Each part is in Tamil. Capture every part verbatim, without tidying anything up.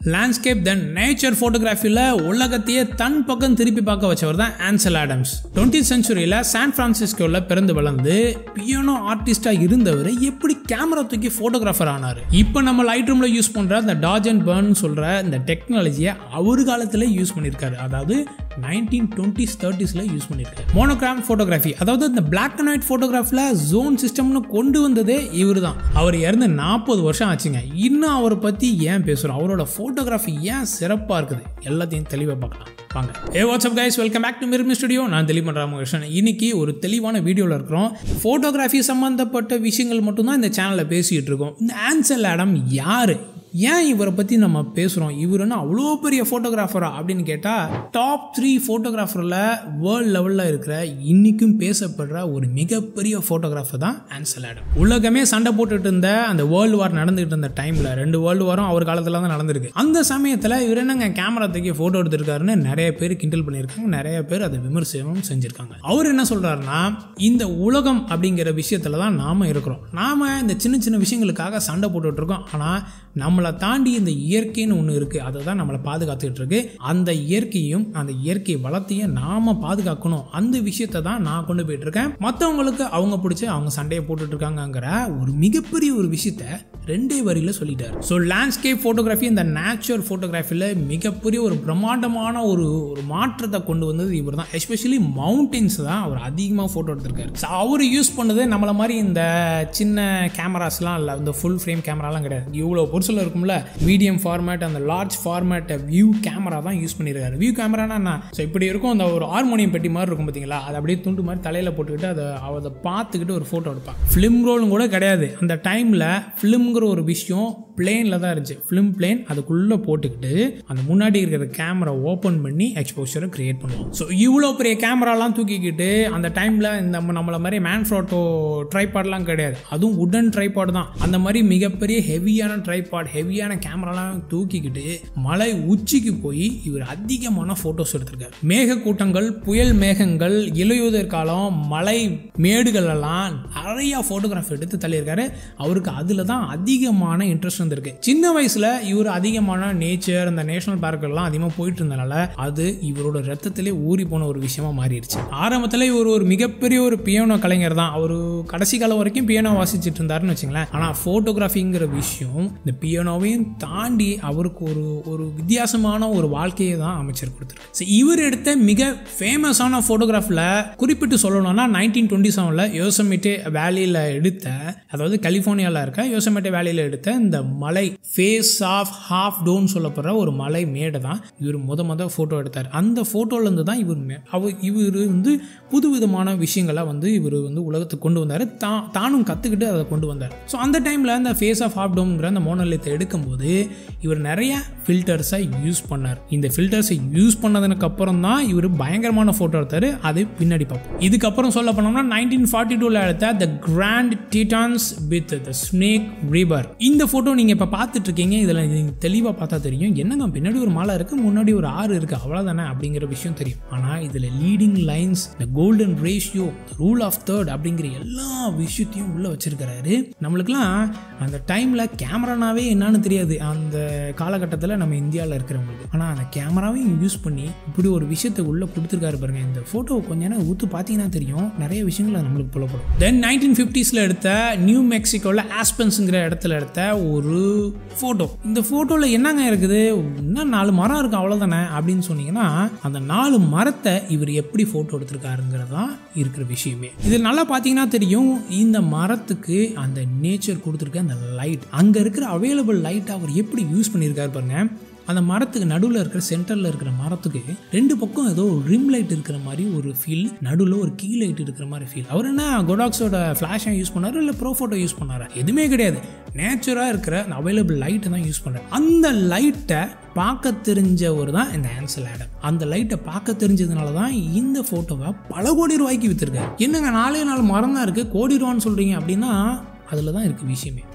லேண்ட்ஸ்கேப் தென் நேச்சர் ஃபோட்டோகிராஃபியில் உலகத்தையே தன் பக்கம் திருப்பி பார்க்க வச்சவர் தான் ஆன்சல் ஆடம்ஸ். டுவெண்ட்டித் சென்ச்சுரியில் சான் பிரான்சிஸ்கோவில் பிறந்து வளர்ந்து பியானோ ஆர்டிஸ்டாக இருந்தவர் எப்படி கேமரா தூக்கி ஃபோட்டோகிராஃபர் ஆனார். இப்போ நம்ம லைட் ரூமில் யூஸ் பண்ணுற இந்த டாஜ் அண்ட் பர்ன் சொல்கிற இந்த டெக்னாலஜியை அவர் காலத்தில் யூஸ் பண்ணியிருக்காரு. அதாவது நைன்டீன் டுவெண்ட்டிஸ் தேர்ட்டிஸில் யூஸ் பண்ணியிருக்காரு. மோனோகிராம் ஃபோட்டோகிராஃபி, அதாவது இந்த பிளாக் அண்ட் ஒயிட் ஃபோட்டோகிராஃபில் ஜோன் சிஸ்டம்னு கொண்டு வந்ததே இவர் தான். அவர் இறந்து நாற்பது வருஷம் ஆச்சுங்க. இன்னும் அவரை பற்றி ஏன் பேசுகிறோம், அவரோட ஃபோட்டோகிராஃபி ஏன் சிறப்பாக இருக்குது, எல்லாத்தையும் தெளிவாக பார்க்கலாம் வாங்க. Hey what's up guys, welcome back to Mirror Me studio. நான் தெளிவு ராமகிருஷ்ணன். இன்னைக்கு ஒரு தெளிவான வீடியோவில் இருக்கிறோம். ஃபோட்டோகிராஃபி சம்மந்தப்பட்ட விஷயங்கள் மட்டும்தான் இந்த சேனலில் பேசிகிட்டு இருக்கோம். இந்த ஆன்சல் ஆடம் யார், ஏன் இவரை பற்றி நம்ம பேசுகிறோம், இவருன்னா அவ்வளோ பெரிய ஃபோட்டோகிராஃபரா அப்படின்னு கேட்டால் டாப் த்ரீ ஃபோட்டோகிராஃபரில் வேர்ல்டு லெவலில் இருக்கிற இன்றைக்கும் பேசப்படுற ஒரு மிகப்பெரிய ஃபோட்டோகிராஃபர் தான் ஆன்சல் ஆடம். உலகமே சண்டை போட்டுட்டு இருந்த அந்த வேர்ல்டு வார் நடந்துகிட்டு இருந்த டைமில், ரெண்டு வேர்ல்டு வாரம் அவர் காலத்தில் தான் நடந்திருக்கு. அந்த சமயத்தில் இவர் என்னங்க கேமரா தூக்கி ஃபோட்டோ எடுத்திருக்காருன்னு நிறைய பேர் கிண்டல் பண்ணியிருக்காங்க, நிறைய பேர் அதை விமர்சனம் செஞ்சுருக்காங்க. அவர் என்ன சொல்கிறாருன்னா, இந்த உலகம் அப்படிங்கிற விஷயத்தில் தான் நாம் இருக்கிறோம். நாம் இந்த சின்ன சின்ன விஷயங்களுக்காக சண்டை போட்டுட்டு இருக்கோம். ஆனால் நம்மளை தாண்டி இந்த இயற்கைன்னு ஒன்று இருக்குது, அதை தான் நம்மளை பாதுகாத்துக்கிட்டு இருக்கு. அந்த இயற்கையும் அந்த இயற்கை வளத்தையும் நாம் பாதுகாக்கணும். அந்த விஷயத்தை தான் நான் கொண்டு போயிட்டு இருக்கேன். மற்றவங்களுக்கு அவங்க பிடிச்சி அவங்க சண்டையை போட்டுட்டு இருக்காங்கிற ஒரு மிகப்பெரிய ஒரு விஷயத்த ரெண்டே வரியில் சொல்லிட்டார். ஸோ லேண்ட்ஸ்கேப் ஃபோட்டோகிராஃபி, இந்த நேச்சுரல் ஃபோட்டோகிராஃபியில் மிகப்பெரிய ஒரு பிரம்மாண்டமான ஒரு ஒரு மாற்றத்தை கொண்டு வந்தது இவர் தான். எஸ்பெஷலி மவுண்டன்ஸ் தான் அவர் அதிகமாக ஃபோட்டோ எடுத்திருக்காரு. ஸோ அவர் யூஸ் பண்ணது நம்மளை மாதிரி இந்த சின்ன கேமராஸ்லாம் இல்லை, இந்த ஃபுல் ஃப்ரேம் கேமராலாம் கிடையாது. இவ்வளோ பொருசில் இருக்கும்ல, மீடியம் ஃபார்மேட் அந்த லார்ஜ் ஃபார்மேட் வியூ கேமரா தான் யூஸ் பண்ணியிருக்காரு. வியூ கேமரானா என்ன, ஸோ இப்படி இருக்கும், அந்த ஒரு ஹார்மோனியம் பெட்டி மாதிரி இருக்கும் பார்த்தீங்களா, அதை அப்படியே துண்டு மாதிரி தலையில் போட்டுக்கிட்டு அதை அதை பார்த்துக்கிட்டு ஒரு ஃபோட்டோ எடுப்பாங்க. ஃபிலிம் ரோலும் கூட கிடையாது அந்த டைமில். ஃபிலிம்ங்கிற ஒரு விஷயம் பிளேனில் தான் இருந்துச்சு. ஃபிலிம் பிளேன் அதுக்குள்ளே போட்டுக்கிட்டு அந்த முன்னாடி இருக்கிற கேமரா ஓப்பன் பண்ணி எக்ஸ்போஷரை கிரியேட் பண்ணுவோம். ஸோ இவ்வளோ பெரிய கேமராலாம் தூக்கிக்கிட்டு அந்த டைமில் இந்த நம்மளை மாதிரி மேன் ஃபோட்டோ ட்ரைபாட்லாம் கிடையாது, அதுவும் உடன் ட்ரைபாட் தான். அந்த மாதிரி மிகப்பெரிய ஹெவியான ட்ரைபாட், ஹெவியான கேமராலாம் தூக்கிக்கிட்டு மலை உச்சிக்கு போய் இவர் அதிகமான ஃபோட்டோஸ் எடுத்திருக்காரு. மேக கூட்டங்கள், புயல் மேகங்கள், இலையுதிர் காலம், மலை மேடுகள் எல்லாம் நிறைய ஃபோட்டோகிராஃப் எடுத்து தள்ளியிருக்காரு. அவருக்கு அதில் தான் அதிகமான இன்ட்ரெஸ்ட் வந்திருக்கு. சின்ன வயசுல இவர் அதிகமான நேச்சர், அந்த நேஷனல் பார்க்கெல்லாம் அதிகமாக போயிட்டு இருந்தனால அது இவரோட ரத்தத்திலே ஊறி போன ஒரு விஷயமா மாறிடுச்சு. ஆரம்பத்தில் இவர் ஒரு மிகப்பெரிய ஒரு பியானோ கலைஞர் தான். அவர் கடைசி காலம் வரைக்கும் பியானோ வாசிச்சுட்டு இருந்தாருன்னு வச்சுங்களேன். ஆனால் ஃபோட்டோகிராஃபிங்கிற விஷயம் இந்த பியானோவையும் தாண்டி அவருக்கு ஒரு ஒரு வித்தியாசமான ஒரு வாழ்க்கையை தான் அமைச்சர் கொடுத்துருக்கு. இவர் எடுத்த மிக ஃபேமஸான ஃபோட்டோகிராஃபில் குறிப்பிட்டு சொல்லணும்னா நைன்டீன் டுவெண்ட்டி செவனில் யோசமிட்டே வேலியில் எடுத்த, அதாவது கலிஃபோர்னியாவில் இருக்க யோசமிட்டே வேலியில் எடுத்த இந்த மலை ஃபேஸ் ஆஃப் ஹாஃப் டவுன் சொல்லப்படுற ஒரு மலை மேடை தான் இவர் முத முத ஃபோட்டோ எடுத்தார். அந்த ஃபோட்டோலேருந்து தான் இவர் அவர் இவர் வந்து புது விதமான விஷயங்களை வந்து இவர் வந்து உலகத்துக்கு கொண்டு வந்தார். தா தானும் கற்றுக்கிட்டு அதை கொண்டு வந்தார். ஸோ அந்த டைமில் அந்த ஃபேஸ் ஆஃப் ஹாஃப் டவுன்ங்கிற அந்த மோனோலித்தை எடுக்கும்போது இவர் நிறைய ஃபில்டர்ஸை யூஸ் பண்ணார். இந்த ஃபில்டர்ஸை யூஸ் பண்ணதுக்கு அப்புறம் தான் இவர் பயங்கரமான ஃபோட்டோ எடுத்தார். அது பின்னாடி பார்ப்போம். இதுக்கப்புறம் சொல்ல போனோம்னா நைன்டீன் ஃபார்ட்டி டூவில் எடுத்த the Grand Tetons with the Snake River, இந்த ஃபோட்டோ நீங்கள் இப்போ பார்த்துட்டு இருக்கீங்க. இதில் நீங்கள் தெளிவாக பார்த்தா தெரியும், என்னங்க பின்னாடி ஒரு மலை இருக்குது, முன்னாடி ஒரு ஆறு இருக்குது, அவ்வளோதானே அப்படிங்கிற விஷயம் தெரியும். ஆனால் இதில் leading lines, the golden ratio, rule of third அப்படிங்கிற எல்லா விஷயத்தையும் உள்ளே வச்சிருக்கிறாரு. நம்மளுக்குலாம் அந்த டைமில் கேமரானாவே என்னன்னு தெரியாது அந்த காலகட்டத்தில் நம்ம இந்தியாவில் இருக்கிறவங்களுக்கு. ஆனால் அந்த கேமராவையும் யூஸ் பண்ணி இப்படி ஒரு விஷயத்தை உள்ளே கொடுத்துருக்காரு பாருங்க. இந்த ஃபோட்டோ கொஞ்ச நேரம் ஊற்று பார்த்தீங்கன்னா தெரியும், நிறைய விஷயங்கள் நம்மளுக்கு புலப்படும். தென் நைன்டீன் ஃபிஃப்டிஸில் எடுத்த நியூ மெக்சிகோவில் ஆஸ்பென்ஸுங்கிற இடத்துல எடுத்த ஒரு ஃபோட்டோ. இந்த ஃபோட்டோவில் என்னங்க இருக்குது, இன்னும் நாலு மரம் இருக்குது அவ்வளோதானே அப்படின்னு சொன்னீங்கன்னா, அந்த நாலு மரத்தை இவர் எப்படி ஃபோட்டோ எடுத்திருக்காருங்கிறது தான் இருக்கிற விஷயமே. இதில் நல்லா பார்த்தீங்கன்னா தெரியும், இந்த மரத்துக்கு அந்த நேச்சர் கொடுத்துருக்க அந்த லைட், அங்கே இருக்கிற அவைலபிள் லைட்டை அவர் எப்படி யூஸ் பண்ணியிருக்காரு பாருங்க. அந்த மரத்துக்கு நடுவில் இருக்கிற சென்டரில் இருக்கிற மரத்துக்கு ரெண்டு பக்கம் ஏதோ ஒரு ரிம் லைட் இருக்கிற மாதிரி ஒரு ஃபீல், நடுவில் ஒரு கீ லைட் இருக்கிற மாதிரி ஃபீல். அவர் என்ன கோடாக்ஸோட ஃப்ளாஷை யூஸ் பண்ணாரு இல்லை ப்ரோ ஃபோட்டோ யூஸ் பண்ணாரா, எதுவுமே கிடையாது. நேச்சுராக இருக்கிற அந்த அவைலபிள் லைட்டை தான் யூஸ் பண்ணுறாரு. அந்த லைட்டை பார்க்க தெரிஞ்சவர் தான் இந்த ஆன்சல் ஆடம். அந்த லைட்டை பார்க்க தெரிஞ்சதுனால தான் இந்த ஃபோட்டோவை பல கோடி ரூபாய்க்கு விற்றுருக்காரு. என்னங்க நாலே நாலு மரம் தான் இருக்குது, கோடி ரூபான்னு சொல்கிறீங்க அப்படின்னா அதில் தான் இருக்குது விஷயமே.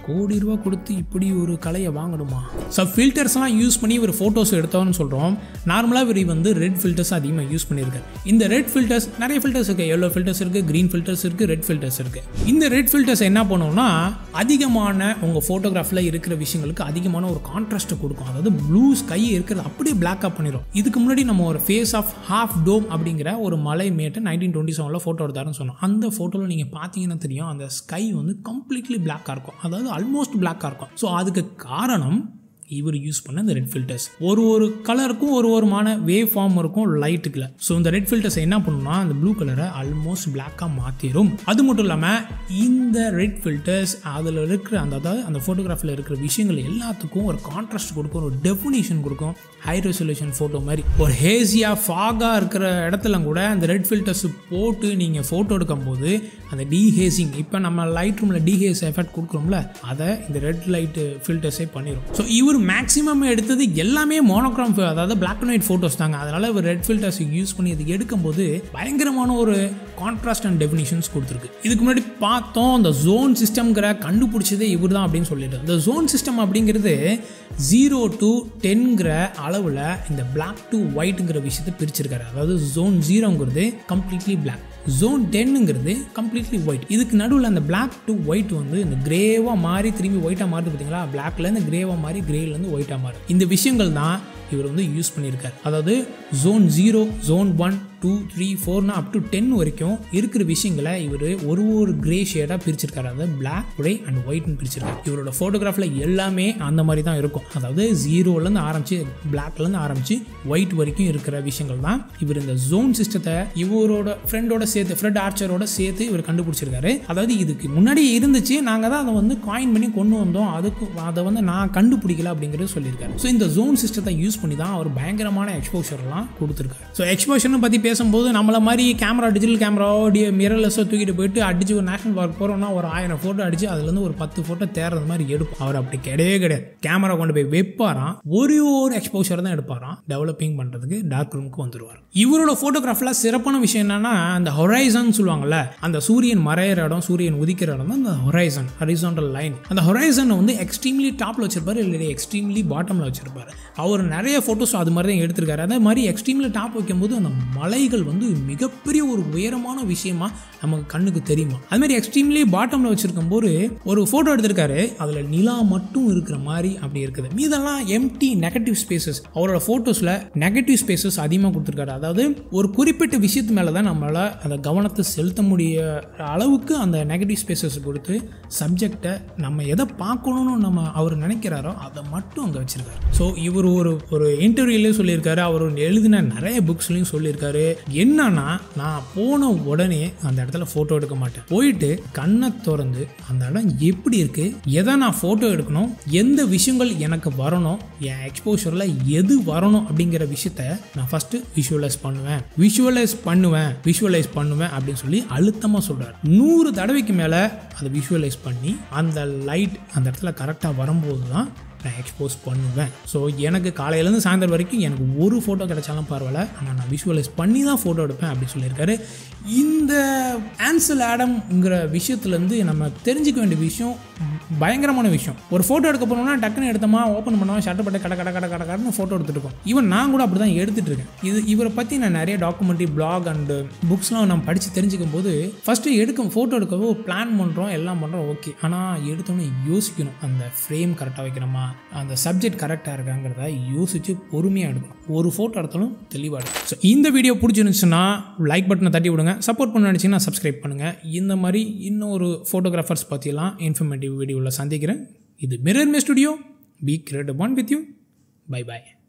கோடி ரூபா கொடுத்து இப்படி ஒரு கலையை வாங்கணுமா? ஸோ ஃபில்டர்ஸ்லாம் யூஸ் பண்ணி ஒரு ஃபோட்டோஸ் எடுத்தோன்னு சொல்கிறோம். நார்மலாக இவர் வந்து ரெட் ஃபில்டர்ஸ் அதிகமாக யூஸ் பண்ணியிருக்காரு. இந்த ரெட் ஃபில்டர்ஸ் நிறைய ஃபில்டர்ஸ் இருக்குது. எல்லோ ஃபில்டர்ஸ் இருக்குது, க்ரீன் ஃபில்டர்ஸ் இருக்குது, ரெட் ஃபில்டர்ஸ் இருக்குது. இந்த ரெட் ஃபில்டர்ஸ் என்ன பண்ணுவோம்னா அதிகமான உங்கள் ஃபோட்டோகிராஃபில் இருக்கிற விஷயங்களுக்கு அதிகமான ஒரு கான்ட்ராஸ்ட்டை கொடுக்கும். அதாவது ப்ளூ ஸ்கை இருக்கிறது அப்படியே பிளாக்காக பண்ணிடும். இதுக்கு முன்னாடி நம்ம ஒரு ஃபேஸ் ஆஃப் ஹாஃப் டோம் அப்படிங்கிற ஒரு மலை மேட்டை நைன்டீன் டுவெண்ட்டி செவனில் ஃபோட்டோ எடுத்தாருன்னு சொன்னோம். அந்த ஃபோட்டோவில் நீங்கள் பார்த்தீங்கன்னா தெரியும், அந்த ஸ்கை வந்து கம்ப்ளீட்லி பிளாக்காக இருக்கும். அதாவது ஆல்மோஸ்ட் பிளாக்காக இருக்கும். ஸோ அதுக்கு காரணம் இவர் யூஸ் பண்ண இந்த ரெட் ஃபில்டர்ஸ். ஒரு ஒரு கலருக்கும் ஒரு ஒருமான வேவ் ஃபார்ம் இருக்கும் லைட்டுக்குள்ள. ஸோ இந்த ரெட் ஃபில்டர்ஸ் என்ன பண்ணுன்னா அந்த ப்ளூ கலரை ஆல்மோஸ்ட் பிளாக்காக மாற்றிடும். அது மட்டும் இல்லாமல் இந்த ரெட் ஃபில்டர்ஸ் அதில் இருக்கிற அந்த அதாவது அந்த ஃபோட்டோகிராஃபில் இருக்கிற விஷயங்கள் எல்லாத்துக்கும் ஒரு கான்ட்ராஸ்ட் கொடுக்கும், ஒரு டெஃபினிஷன் கொடுக்கும். ஹை ரெசல்யூஷன் ஃபோட்டோ மாதிரி ஒரு ஹேஸியாக ஃபாகாக இருக்கிற இடத்துல கூட அந்த ரெட் ஃபில்டர்ஸ் போட்டு நீங்கள் ஃபோட்டோ எடுக்கும் போது அந்த டீஹேசிங், இப்போ நம்ம லைட் ரூமில் டீஹேஸ் எஃபெக்ட் கொடுக்குறோம்ல, அதை இந்த ரெட் லைட்டு ஃபில்டர்ஸே பண்ணிடும். ஸோ இவர் மேக்ஸிமம் எடுத்தது எல்லாமே மோனோக்ரோம், அதாவது பிளாக் அண்ட் ஒயிட் ஃபோட்டோஸ் தாங்க. அதனால் இவர் ரெட் ஃபில்டர்ஸ் யூஸ் பண்ணி இது எடுக்கும்போது பயங்கரமான ஒரு கான்ட்ராஸ்ட் அண்ட் டெஃபினிஷன்ஸ் கொடுத்துருக்கு. இதுக்கு முன்னாடி பார்த்தோம் இந்த ஜோன் சிஸ்டம்ங்கிற கண்டுபிடிச்சதே இவர் தான் அப்படின்னு சொல்லிட்டு. இந்த ஜோன் சிஸ்டம் அப்படிங்கிறது ஜீரோ டு டென்கிற அளவில் இந்த பிளாக் டு ஒயிட்டுங்கிற விஷயத்தை பிரிச்சிருக்காரு. அதாவது ஜோன் ஜீரோங்கிறது கம்ப்ளீட்லி பிளாக், ஜோன் டென்னுங்கிறது கம்ப்ளீட்லி ஒயிட். இதுக்கு நடுவில் அந்த பிளாக் டு ஒயிட் வந்து இந்த கிரேவாக மாறி திரும்பி ஒயிட்டாக மாறுது பார்த்தீங்களா? பிளாக்லேருந்து கிரேவாக மாறி கிரேலேருந்து ஒயிட்டாக மாறுது. இந்த விஷயங்கள் தான் இவர் வந்து யூஸ் பண்ணியிருக்காரு. அதாவது zone zero, zone one, two, three, ஃபோர்னா அப் டு டென் வரைக்கும் இருக்கிற விஷயங்களை இவர் ஒரு ஒரு கிரே ஷேடாக பிரிச்சிருக்காரு. அதாவது பிளாக், கிரே அண்ட் ஒயிட்னு பிரிச்சிருக்காரு. இவரோட ஃபோட்டோகிராஃபில் எல்லாமே அந்த மாதிரி தான் இருக்கும். அதாவது ஜீரோலேருந்து ஆரம்பிச்சு பிளாக்லேருந்து ஆரம்பிச்சு ஒயிட் வரைக்கும் இருக்கிற விஷயங்கள் தான் இவர் இந்த ஜோன் சிஸ்டத்தை இவரோட ஃப்ரெண்டோட சேர்த்து ஃப்ரெட் ஆர்ச்சரோட சேர்த்து இவர் கண்டுபிடிச்சிருக்காரு. அதாவது இதுக்கு முன்னாடி இருந்துச்சு, நாங்கள் தான் அதை வந்து காயின் பண்ணி கொண்டு வந்தோம், அதுக்கு அதை வந்து நான் கண்டுபிடிக்கல அப்படிங்கிறது சொல்லியிருக்காரு. ஸோ இந்த ஜோன் சிஸ்டத்தை யூஸ் பண்ணி தான் அவர் பயங்கரமான எக்ஸ்போஷர்லாம் கொடுத்துருக்காரு. ஸோ எக்ஸ்போஷர்னு பற்றி பேசும்போது நம்மள மாதிரி கேமரா டிஜிட்டல் கேமராவோ மிரர்லெஸ்ஸோ தூக்கிட்டு போயிட்டு அடிச்சு ஒரு நேஷனல் பார்க் போகிறோம்னா ஒரு ஆயிரம் ஃபோட்டோ அடிச்சு அதுலேருந்து ஒரு பத்து ஃபோட்டோ தேர்றது மாதிரி எடுப்போம். அவர் அப்படி கிடையவே கிடையாது. கேமரா கொண்டு போய் வைப்பாராம், ஒரு ஒரு எக்ஸ்போஷர் தான் எடுப்பாராம். டெவலப்பிங் பண்ணுறதுக்கு டார்க் ரூமுக்கு வந்துடுவார். இவரோட ஃபோட்டோகிராஃபில் சிறப்பான விஷயம் என்னன்னா அந்த ஹொரைசன் சொல்லுவாங்கல்ல, அந்த சூரியன் மறையிற இடம் சூரியன் உதிக்கிற இடம் தான் அந்த ஹொரைசன், ஹரிசாண்டல் லைன். அந்த ஹொரைசனை வந்து எக்ஸ்ட்ரீம்லி டாப்பில் வச்சிருப்பாரு, இல்லை எக்ஸ்ட்ரீம்லி பாட்டமில் வச்சிருப்பாரு. அவர் நிறைய ஃபோட்டோஸ் அது மாதிரி தான் எடுத்திருக்காரு. அதே மாதிரி எக்ஸ்ட்ரீம்ல டாப் வைக்கும்போது அந்த மலைகள் வந்து மிகப்பெரிய ஒரு உயரமான விஷயமா நமக்கு கண்ணுக்கு தெரியுமா. அது மாதிரி எக்ஸ்ட்ரீம்லி பாட்டம்ல வச்சிருக்கும் போது ஒரு ஃபோட்டோ எடுத்திருக்காரு, அதில் நிலா மட்டும் இருக்கிற மாதிரி அப்படி இருக்குது. மீதெல்லாம் எம்டி நெகட்டிவ் ஸ்பேசஸ். அவரோட ஃபோட்டோஸில் நெகட்டிவ் ஸ்பேசஸ் அதிகமாக கொடுத்துருக்காரு. அதாவது ஒரு குறிப்பிட்ட விஷயத்து மேலே தான் நம்மளால் அதை கவனத்தை செலுத்த முடிய அளவுக்கு அந்த நெகட்டிவ் ஸ்பேசஸ் கொடுத்து சப்ஜெக்டை நம்ம எதை பார்க்கணும்னு நம்ம அவர் நினைக்கிறாரோ அதை மட்டும் அங்கே வச்சிருக்காரு. ஸோ இவர் ஒரு ஒரு இன்டர்வியூலேயும் சொல்லியிருக்காரு, அவர் எழுதின நிறைய புக்ஸ்லையும் சொல்லியிருக்காரு, என்னன்னா நான் போன உடனே அந்த இடத்துல ஃபோட்டோ எடுக்க மாட்டேன். போயிட்டு கண்ணை திறந்து அந்த இடம் எப்படி இருக்கு, எதை நான் ஃபோட்டோ எடுக்கணும், எந்த விஷயங்கள் எனக்கு வரணும், என் எக்ஸ்போஷரில் எது வரணும் அப்படிங்கிற விஷயத்த நான் ஃபர்ஸ்ட் விஷுவலைஸ் பண்ணுவேன் விஷுவலைஸ் பண்ணுவேன் விஷுவலைஸ் பண்ணுவேன் அப்படின்னு சொல்லி அழுத்தமாக சொல்றாரு. நூறு தடவைக்கு மேலே அதை விஷுவலைஸ் பண்ணி அந்த லைட் அந்த இடத்துல கரெக்டாக வரும்போது தான் நான் எக்ஸ்போஸ் பண்ணுவேன். ஸோ எனக்கு காலையிலேருந்து சாயந்தரம் வரைக்கும் எனக்கு ஒரு ஃபோட்டோ கிடைச்சாலும் பரவாயில்ல, ஆனால் நான் விஷுவலைஸ் பண்ணி தான் ஃபோட்டோ எடுப்பேன் அப்படின்னு சொல்லியிருக்காரு. இந்த ஆன்சல் ஆடம்ங்கிற விஷயத்துலேருந்து நம்ம தெரிஞ்சுக்க வேண்டிய விஷயம் பயங்கரமான விஷயம். ஒரு ஃபோட்டோ எடுக்க போனோம்னா டக்குன்னு எடுத்தோமா, ஓப்பன் பண்ணோமா, ஷட்டர் பட்டு கடை கடை கடை கடை கடைன்னு ஃபோட்டோ எடுத்துகிட்டு இருக்கோம். ஈவன் நான் கூட அப்படி தான் எடுத்துகிட்டு இருக்கேன். இது இவரை பற்றி நான் நிறைய டாக்குமெண்ட்ரி, பிளாக் அண்டு புக்ஸ்லாம் நம்ம படித்து தெரிஞ்சுக்கும் போது ஃபஸ்ட்டு எடுக்க ஃபோட்டோ எடுக்கவோ பிளான் பண்ணுறோம், எல்லாம் பண்ணுறோம், ஓகே. ஆனால் எடுத்தோன்னே யோசிக்கணும், அந்த ஃப்ரேம் கரெக்டாக வைக்கணுமா, அந்த சப்ஜெக்ட் கரெக்டாக இருக்காங்கிறத யோசித்து பொறுமையாக எடுக்கணும். ஒரு ஃபோட்டோ எடுத்தாலும் தெளிவாக எடுக்கும். ஸோ இந்த வீடியோ பிடிச்சிருந்துச்சுன்னா லைக் பட்டனை தட்டி விடுங்க. சப்போர்ட் பண்ண நினச்சிங்கன்னா சப்ஸ்கிரைப் பண்ணுங்கள். இந்த மாதிரி இன்னொரு ஃபோட்டோகிராஃபர்ஸ் பற்றியெல்லாம் இன்ஃபர்மேட்டிவ் வீடியோவில் சந்திக்கிறேன். இது Mirror Me studio. Be creative one with you. Bye bye.